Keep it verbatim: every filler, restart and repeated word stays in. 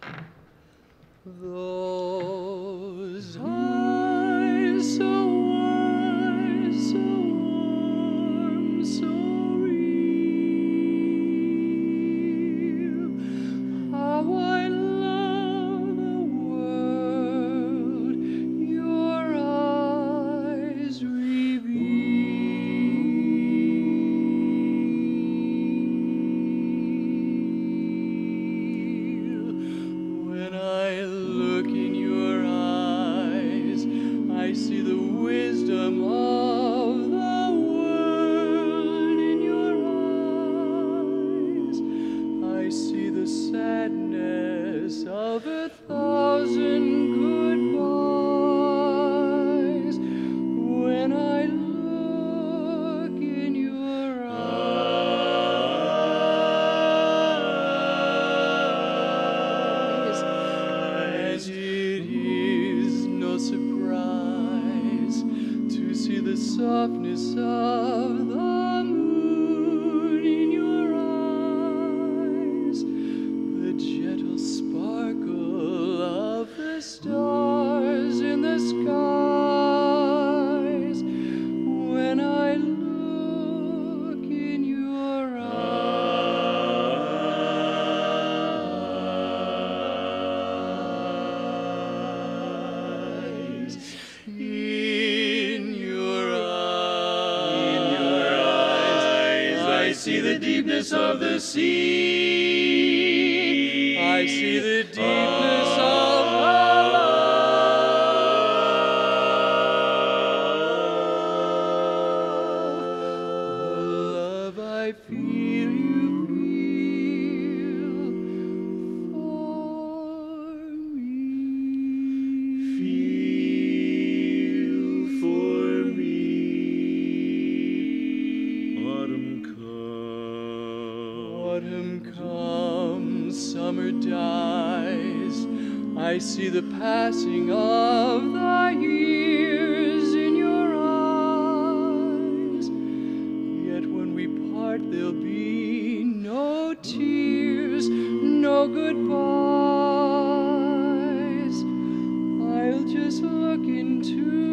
Those eyes so wide, so warm, so real, how I love the world your eyes reveal. When I look in your eyes, I see the wisdom of the world in your eyes. I see the sadness of a thousand goodbyes. When I look in your eyes, and it is no surprise to see the softness of the moon in your eyes, the gentle sparkle of the stars in the skies. When I look in your eyes, in your eyes, I see the deepness of the sea. I see the deepness of our love. The love I feel you feel for me. Feel for me. Autumn comes. Autumn comes, summer dies. I see the passing of the years in your eyes. Yet when we part, there'll be no tears, no goodbyes. I'll just look into